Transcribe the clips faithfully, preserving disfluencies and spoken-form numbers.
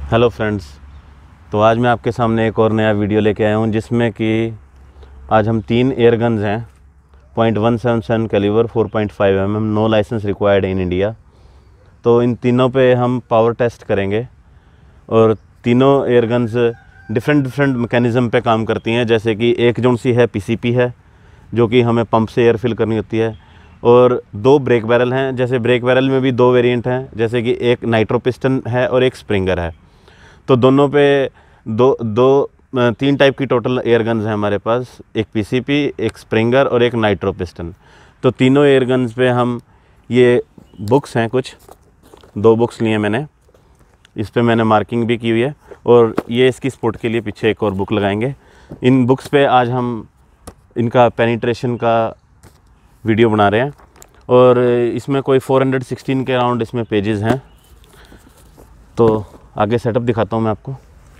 Hello friends, तो आज मैं आपके सामने एक और नया वीडियो लेके आया हूँ जिसमें कि आज हम तीन एयर गन्स हैं point one seven seven calibre four point five M M, no licence required in India. तो इन तीनों पे हम पावर टेस्ट करेंगे और तीनों air guns different different mechanism पे काम करती हैं। जैसे कि एक जोन सी है पीसीपी है जो कि हमें पंप से एयर फिल करनी होती है, और दो ब्रेक बैरल हैं। जैसे ब्रेक बैरल में भी दो वेरिएंट हैं, जैसे कि एक नाइट्रो पिस्टन है और एक स्प्रिंगर है। तो दोनों पे दो दो तीन टाइप की टोटल एयर गन्स हैं हमारे पास, एक पीसीपी, एक स्प्रिंगर और एक नाइट्रो पिस्टन। तो तीनों एयर गन्स पे हम ये बुक्स हैं, कुछ दो बुक्स लिए मैंने, इस पे मैंने मार्किंग भी की हुई है, और ये इसकी सपोर्ट के लिए पीछे एक और बुक लगाएंगे। इन बुक्स पे आज हम इनका पेनिट्रेशन का वीडियो बना रहे हैं, और इसमें कोई फोर हंड्रेड सिक्सटीन के अराउंड इसमें पेजेस हैं। तो आगे सेटअप दिखाता हूँ मैं आपको।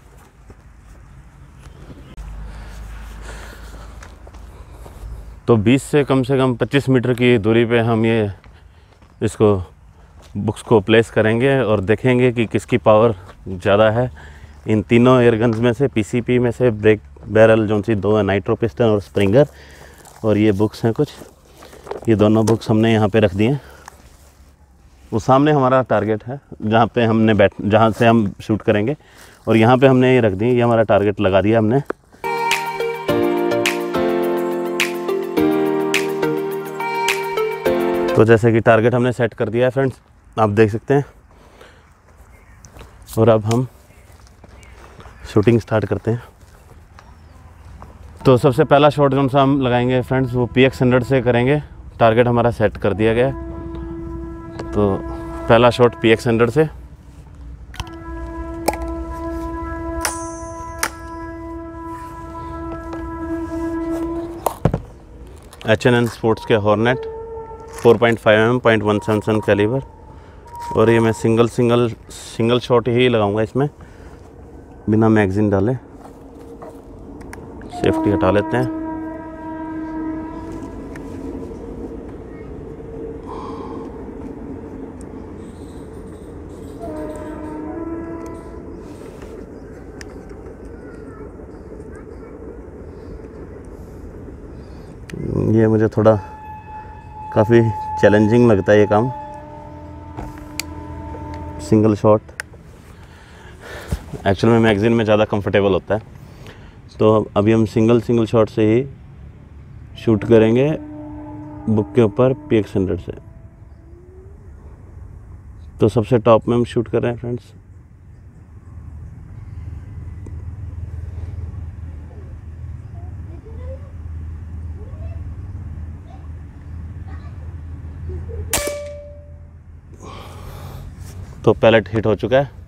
तो बीस से कम से कम पच्चीस मीटर की दूरी पे हम ये इसको बुक्स को प्लेस करेंगे और देखेंगे कि किसकी पावर ज़्यादा है इन तीनों एयर गन्स में से। पीसीपी में से ब्रेक बैरल जो सी दो है, नाइट्रो पिस्टन और स्प्रिंगर, और ये बुक्स हैं कुछ, ये दोनों बुक्स हमने यहाँ पे रख दिए हैं। वो सामने हमारा टारगेट है जहाँ पे हमने बैठ जहाँ से हम शूट करेंगे, और यहाँ पे हमने ये रख दी, ये हमारा टारगेट लगा दिया हमने। तो जैसे कि टारगेट हमने सेट कर दिया है फ्रेंड्स, आप देख सकते हैं। और अब हम शूटिंग स्टार्ट करते हैं। तो सबसे पहला शॉट जो सा हम लगाएंगे फ्रेंड्स, वो पी एक्स हंड्रेड से करेंगे। टारगेट हमारा सेट कर दिया गया है। तो पहला शॉट पी एक्स हंड्रेड से। एच एन एन स्पोर्ट्स के hornet four point five M M point one seven seven calibre, और ये मैं सिंगल सिंगल सिंगल शॉट ही लगाऊंगा इसमें, बिना मैगजीन डाले। सेफ्टी हटा लेते हैं। ये मुझे थोड़ा काफ़ी चैलेंजिंग लगता है ये काम, सिंगल शॉट। एक्चुअल में मैगज़ीन में ज़्यादा कंफर्टेबल होता है। तो अभी हम सिंगल सिंगल शॉट से ही शूट करेंगे बुक के ऊपर पी एक्स हंड्रेड से। तो सबसे टॉप में हम शूट कर रहे हैं फ्रेंड्स। तो पैलेट हिट हो चुका है।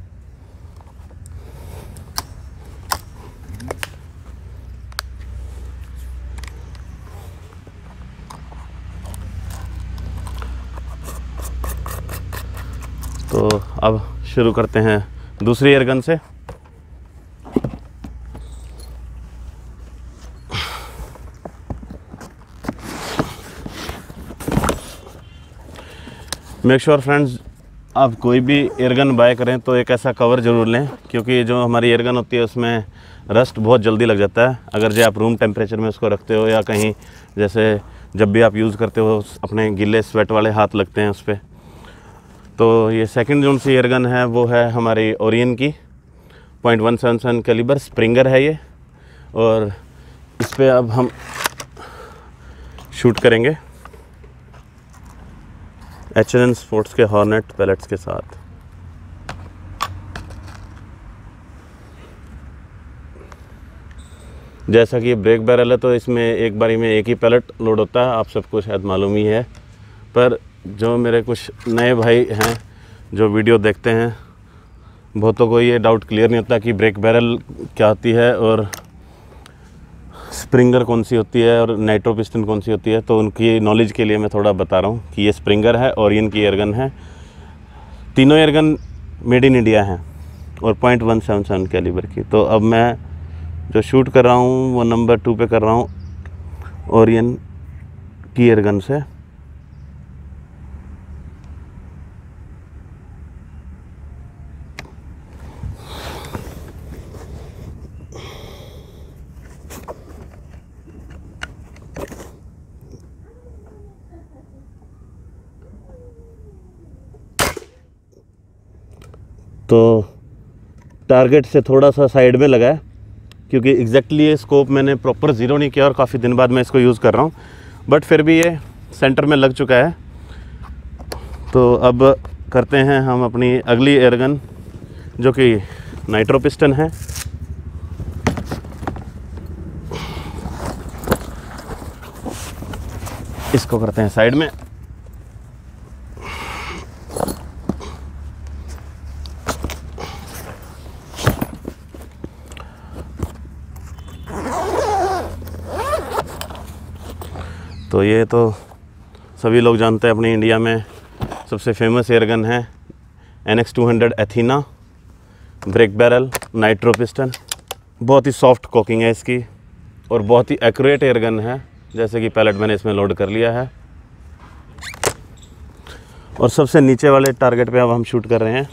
तो अब शुरू करते हैं दूसरी एयर गन से। मेक श्योर फ्रेंड्स, आप कोई भी एयरगन बाय करें तो एक ऐसा कवर ज़रूर लें, क्योंकि जो हमारी एयरगन होती है उसमें रस्ट बहुत जल्दी लग जाता है। अगर जो आप रूम टेम्परेचर में उसको रखते हो, या कहीं जैसे जब भी आप यूज़ करते हो अपने गीले स्वेट वाले हाथ लगते हैं उस पर। तो ये सेकंड जोन सी एयरगन है वो है हमारी ओरियन की point one seven seven calibre springer है ये, और इस पर अब हम शूट करेंगे एच एन एन स्पोर्ट्स के हॉर्नेट पैलेट्स के साथ। जैसा कि ये ब्रेक बैरल है तो इसमें एक बारी में एक ही पैलेट लोड होता है, आप सबको शायद मालूम ही है। पर जो मेरे कुछ नए भाई हैं जो वीडियो देखते हैं, बहुतों को ये डाउट क्लियर नहीं होता कि ब्रेक बैरल क्या होती है और स्प्रिंगर कौन सी होती है और नाइट्रो पिस्टन कौन सी होती है। तो उनकी नॉलेज के लिए मैं थोड़ा बता रहा हूँ कि ये स्प्रिंगर है, ओरियन की एयरगन है। तीनों एयरगन मेड इन इंडिया हैं और point one seven seven calibre की। तो अब मैं जो शूट कर रहा हूँ वो नंबर टू पे कर रहा हूँ ओरियन की एयरगन से। तो टारगेट से थोड़ा सा साइड में लगा है, क्योंकि एग्जैक्टली ये स्कोप मैंने प्रॉपर ज़ीरो नहीं किया और काफ़ी दिन बाद मैं इसको यूज़ कर रहा हूँ, बट फिर भी ये सेंटर में लग चुका है। तो अब करते हैं हम अपनी अगली एयरगन, जो कि नाइट्रो पिस्टन है। इसको करते हैं साइड में। तो ये तो सभी लोग जानते हैं, अपनी इंडिया में सबसे फेमस एयरगन है N X two hundred Athena, break barrel nitro piston. बहुत ही सॉफ्ट कोकिंग है इसकी और बहुत ही एक्यूरेट एयरगन है। जैसे कि पैलेट मैंने इसमें लोड कर लिया है और सबसे नीचे वाले टारगेट पे अब हम शूट कर रहे हैं।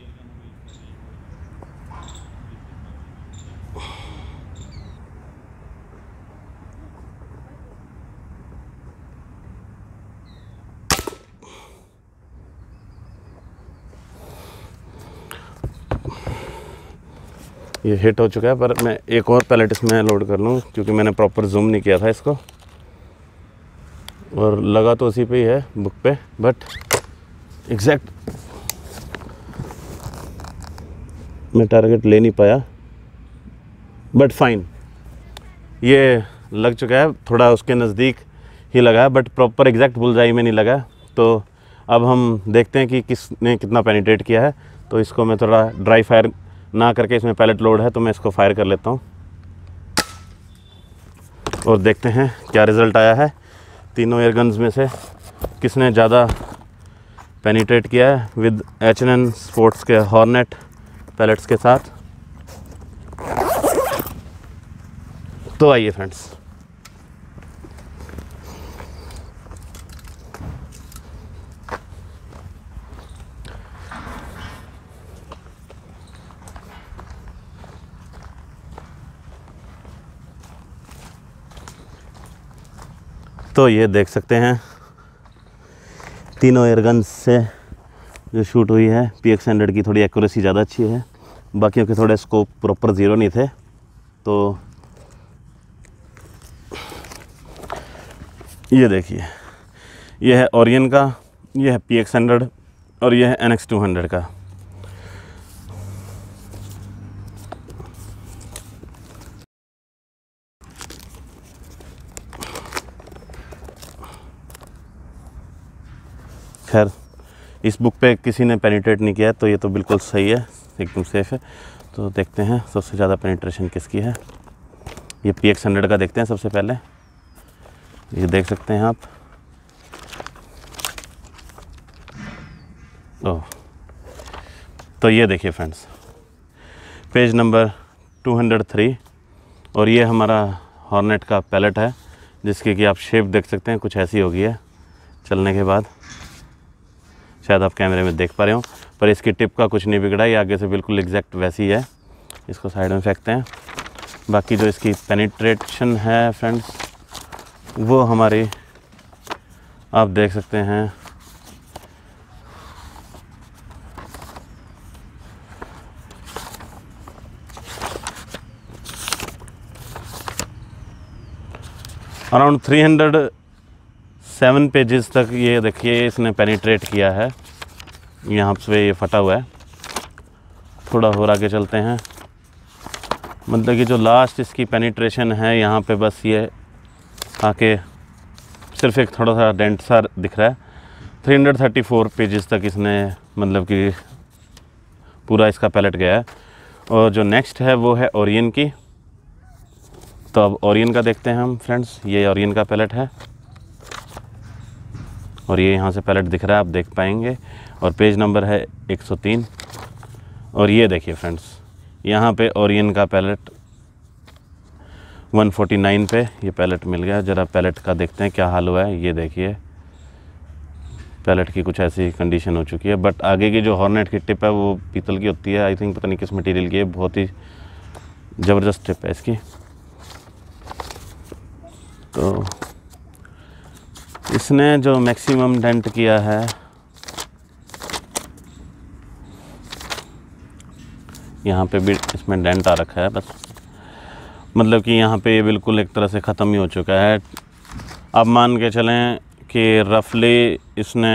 ये हिट हो चुका है, पर मैं एक और पैलेट इसमें लोड कर लूँ, क्योंकि मैंने प्रॉपर जूम नहीं किया था इसको और लगा तो उसी पे ही है बुक पे, बट एग्जैक्ट मैं टारगेट ले नहीं पाया। बट फाइन, ये लग चुका है, थोड़ा उसके नज़दीक ही लगा है, बट प्रॉपर एग्जैक्ट बुलजाई में नहीं लगा। तो अब हम देखते हैं कि किसने कितना पेनिट्रेट किया है। तो इसको मैं थोड़ा ड्राई फायर ना करके, इसमें पैलेट लोड है तो मैं इसको फायर कर लेता हूँ और देखते हैं क्या रिज़ल्ट आया है। तीनों एयरगन्स में से किसने ज़्यादा पेनिट्रेट किया है with H N N sports के हॉर्नेट पैलेट्स के साथ। तो आइए फ्रेंड्स, तो ये देख सकते हैं तीनों एयरगन्स से जो शूट हुई है। पी एक्स हंड्रेड की थोड़ी एक्यूरेसी ज़्यादा अच्छी है, बाकियों के थोड़े स्कोप प्रॉपर ज़ीरो नहीं थे। तो ये देखिए, ये है ओरियन का, ये है पी एक्स हंड्रेड और ये है एन एक्स टू हंड्रेड का। खैर, इस बुक पे किसी ने पेनिट्रेट नहीं किया है, तो ये तो बिल्कुल सही है, एकदम सेफ है। तो देखते हैं सबसे ज़्यादा पेनिट्रेशन किसकी है। ये पी एक्स हंड्रेड का देखते हैं सबसे पहले। ये देख सकते हैं आप, ओह, तो ये देखिए friends, page number two hundred three, और ये हमारा हॉर्नेट का पैलेट है, जिसकी कि आप शेप देख सकते हैं, कुछ ऐसी होगी है चलने के बाद। शायद आप कैमरे में देख पा रहे हो, पर इसकी टिप का कुछ नहीं बिगड़ा, ये आगे से बिल्कुल एग्जैक्ट वैसी है। इसको साइड में फेंकते हैं। बाकी जो इसकी पेनिट्रेशन है फ्रेंड्स, वो हमारी आप देख सकते हैं around three hundred seven pages तक। ये देखिए इसने पेनिट्रेट किया है, यहाँ पे ये फटा हुआ है। थोड़ा और आगे चलते हैं, मतलब कि जो लास्ट इसकी पेनिट्रेशन है यहाँ पे, बस ये आके सिर्फ एक थोड़ा सा डेंट सा दिख रहा है। Three hundred thirty four pages तक इसने मतलब कि पूरा इसका पैलेट गया है। और जो नेक्स्ट है वो है ओरियन की। तो अब ओरियन का देखते हैं हम फ्रेंड्स। ये ओरियन का पैलेट है और ये यहाँ से पैलेट दिख रहा है, आप देख पाएंगे। और पेज नंबर है एक सौ तीन। और ये देखिए फ्रेंड्स, यहाँ पे ओरियन का पैलेट वन फोर्टी नाइन पे ये पैलेट मिल गया। ज़रा पैलेट का देखते हैं क्या हाल हुआ है। ये देखिए पैलेट की कुछ ऐसी कंडीशन हो चुकी है, बट आगे की जो हॉर्नेट की टिप है वो पीतल की होती है। आई थिंक पता नहीं किस मटेरियल की है, बहुत ही ज़बरदस्त टिप है इसकी। तो इसने जो मैक्सिमम डेंट किया है यहाँ पे भी इसमें डेंट आ रखा है बस, मतलब कि यहाँ पे ये बिल्कुल एक तरह से ख़त्म ही हो चुका है। अब मान के चलें कि रफली इसने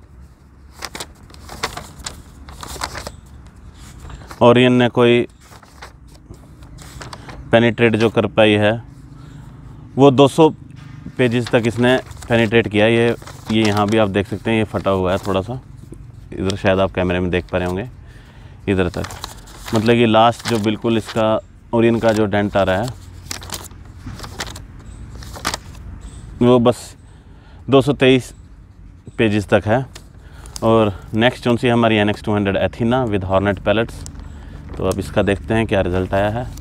ओरियन ने कोई पेनिट्रेट जो कर पाई है वो दो सौ पेजेस तक इसने पेनिट्रेट किया। ये ये यहाँ भी आप देख सकते हैं, ये फटा हुआ है थोड़ा सा, इधर शायद आप कैमरे में देख पा रहे होंगे, इधर तक, मतलब कि लास्ट जो बिल्कुल इसका ओरियन का जो डेंट आ रहा है वो बस दो सौ तेईस पेजेस तक है। और नेक्स्ट कौन सी हमारी N X two hundred Athena with hornet pellets. तो अब इसका देखते हैं क्या रिज़ल्ट आया है।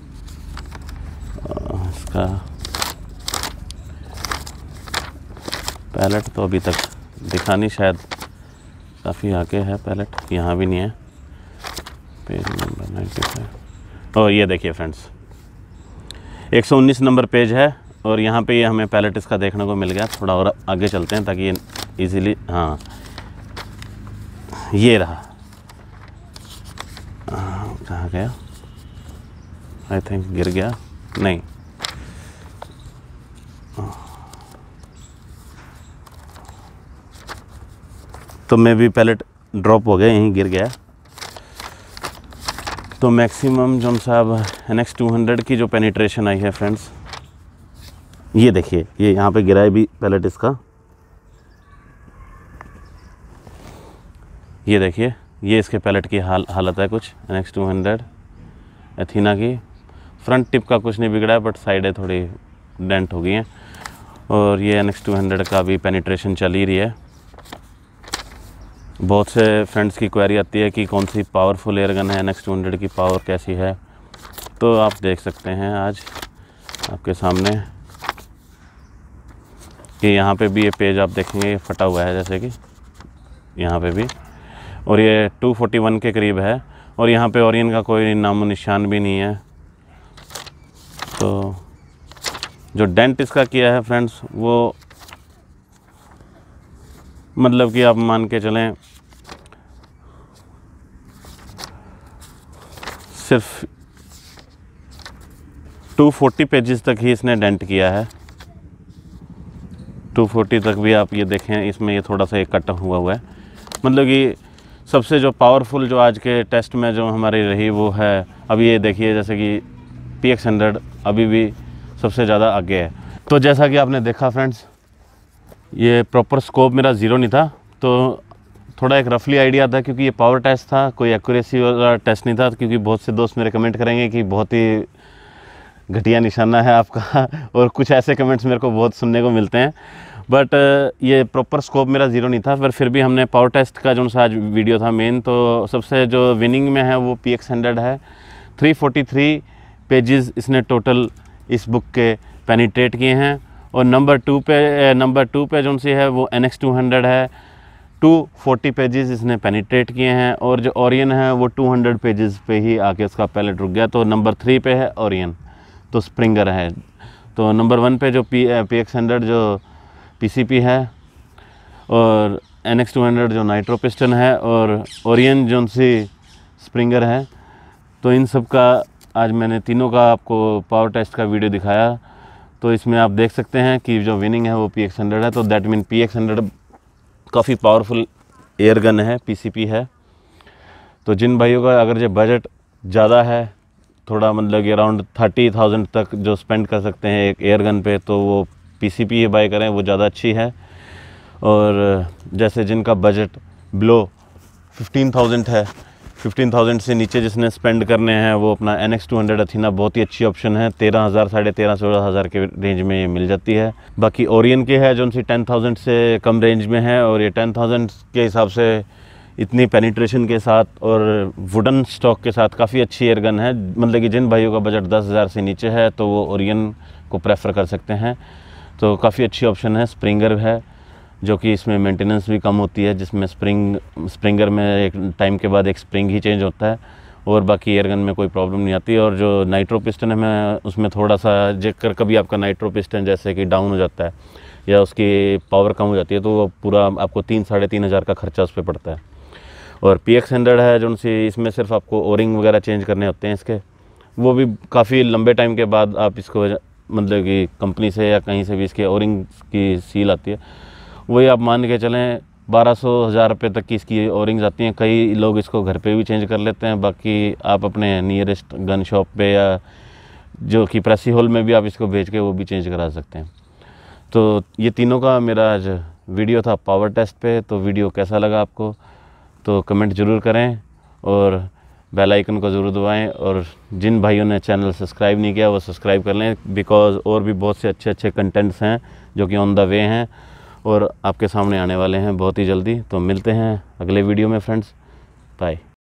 इसका पैलेट तो अभी तक दिखा नहीं, शायद काफ़ी आगे है पैलेट, यहाँ भी नहीं है। पेज नंबर नाइन्टी फाइव, और ये देखिए फ्रेंड्स एक सौ उन्नीस नंबर पेज है, और यहाँ पे ये हमें पैलेट इसका देखने को मिल गया। थोड़ा और आगे चलते हैं ताकि ये इजीली, हाँ ये रहा, कहाँ गया, आई थिंक गिर गया, नहीं तो मैं भी पैलेट ड्रॉप हो गया, यहीं गिर गया। तो मैक्सिमम जो साहब एन एक्स टू हंड्रेड की जो पेनिट्रेशन आई है फ्रेंड्स, ये देखिए, ये यहाँ पे गिरा है भी पैलेट इसका, ये देखिए, ये इसके पैलेट की हाल हालत है कुछ N X two hundred Athena की। फ्रंट टिप का कुछ नहीं बिगड़ा है, बट साइडें थोड़ी डेंट हो गई हैं। और ये एन एक्स टू हंड्रेड का भी पेनिट्रेशन चल ही रही है। बहुत से फ्रेंड्स की क्वेरी आती है कि कौन सी पावरफुल एयरगन है, एन एक्स टू हंड्रेड की पावर कैसी है। तो आप देख सकते हैं आज आपके सामने कि यहाँ पे भी ये पेज आप देखेंगे फटा हुआ है, जैसे कि यहाँ पे भी, और ये टू फोर्टी वन के करीब है, और यहाँ पे ओरियन का कोई नामो निशान भी नहीं है। तो जो डेंट इसका किया है फ्रेंड्स, वो मतलब कि आप मान के चलें सिर्फ टू फोर्टी पेजेस तक ही इसने डेंट किया है। टू फोर्टी तक भी आप ये देखें, इसमें ये थोड़ा सा एक कट हुआ हुआ है। मतलब कि सबसे जो पावरफुल जो आज के टेस्ट में जो हमारी रही वो है, अभी ये देखिए जैसे कि पी एक्स हंड्रेड अभी भी सबसे ज़्यादा आगे है। तो जैसा कि आपने देखा फ्रेंड्स, ये प्रॉपर स्कोप मेरा ज़ीरो नहीं था, तो थोड़ा एक रफली आइडिया था, क्योंकि ये पावर टेस्ट था, कोई एक्यूरेसी वाला टेस्ट नहीं था। क्योंकि बहुत से दोस्त मेरे कमेंट करेंगे कि बहुत ही घटिया निशाना है आपका और कुछ ऐसे कमेंट्स मेरे को बहुत सुनने को मिलते हैं। बट ये प्रॉपर स्कोप मेरा ज़ीरो नहीं था, पर फिर भी हमने पावर टेस्ट का जो सा आज वीडियो था मेन, तो सबसे जो विनिंग में है वो पी एक्स हंड्रेड है। थ्री फोर्टी थ्री पेजेस इसने टोटल इस बुक के पेनिट्रेट किए हैं। और नंबर टू पे नंबर टू पे जो सी है वो एन एक्स टू हंड्रेड है, टू फोर्टी पेजेस इसने पेनिट्रेट किए हैं। और जो ओरियन है वो टू हंड्रेड पेजेस पे ही आके उसका पैलेट रुक गया। तो नंबर थ्री पे है ओरियन, तो स्प्रिंगर है। तो नंबर वन पे जो पी पी एक्स हंड्रेड जो पी सी पी है, और एन एक्स टू हंड्रेड जो नाइट्रो पिस्टन है, और ओरियन जो सी स्प्रिंगर है। तो इन सब का आज मैंने तीनों का आपको पावर टेस्ट का वीडियो दिखाया। तो इसमें आप देख सकते हैं कि जो विनिंग है वो पी एक्स हंड्रेड है। तो that mean P X hundred काफ़ी पावरफुल एयर गन है, पी सी पी है। तो जिन भाइयों का अगर जो बजट ज़्यादा है, थोड़ा मतलब कि अराउंड थर्टी थाउजेंड तक जो स्पेंड कर सकते हैं एक एयर गन पे, तो वो पी सी पी ही बाय करें, वो ज़्यादा अच्छी है। और जैसे जिनका बजट बिलो फिफ्टीन थाउजेंड है, फिफ्टीन थाउजेंड से नीचे जिसने स्पेंड करने हैं, वो अपना N X two hundred Athena बहुत ही अच्छी ऑप्शन है। तेरह हज़ार साढ़े तेरह चौदह हज़ार के रेंज में ये मिल जाती है। बाकी ओरियन के है जो उनसी टेन थाउजेंड से कम रेंज में है, और ये टेन थाउजेंड के हिसाब से इतनी पेनिट्रेशन के साथ और वुडन स्टॉक के साथ काफ़ी अच्छी एयरगन है। मतलब कि जिन भाइयों का बजट दस हज़ार से नीचे है तो वो ओरियन को प्रेफर कर सकते हैं। तो काफ़ी अच्छी ऑप्शन है। स्प्रिंगर है जो कि इसमें मेंटेनेंस भी कम होती है, जिसमें स्प्रिंग स्प्रिंगर में एक टाइम के बाद एक स्प्रिंग ही चेंज होता है, और बाकी एयरगन में कोई प्रॉब्लम नहीं आती। और जो नाइट्रो पिस्टन है मैं उसमें थोड़ा सा जेकर कभी आपका नाइट्रो पिस्टन जैसे कि डाउन हो जाता है या उसकी पावर कम हो जाती है, तो वो पूरा आपको तीन साढ़े तीन हज़ार का खर्चा उस पर पड़ता है। और पी एक्स हंड्रेड है जो सी, इसमें सिर्फ आपको ओरिंग वगैरह चेंज करने होते हैं इसके, वो भी काफ़ी लंबे टाइम के बाद आप इसको मतलब कि कंपनी से या कहीं से भी इसके ओरिंग की सील आती है, वही आप मान के चलें बारह सौ हज़ार रुपये तक की इसकी ओरिंग्स आती हैं। कई लोग इसको घर पे भी चेंज कर लेते हैं, बाकी आप अपने नियरेस्ट गन शॉप पे या जो कि प्रेसी हॉल में भी आप इसको भेज के वो भी चेंज करा सकते हैं। तो ये तीनों का मेरा आज वीडियो था पावर टेस्ट पे। तो वीडियो कैसा लगा आपको तो कमेंट ज़रूर करें और बेल आइकन को ज़रूर दबाएं, और जिन भाइयों ने चैनल सब्सक्राइब नहीं किया वो सब्सक्राइब कर लें, बिकॉज़ और भी बहुत से अच्छे अच्छे कंटेंट्स हैं जो कि ऑन द वे हैं और आपके सामने आने वाले हैं बहुत ही जल्दी। तो मिलते हैं अगले वीडियो में फ्रेंड्स, बाय।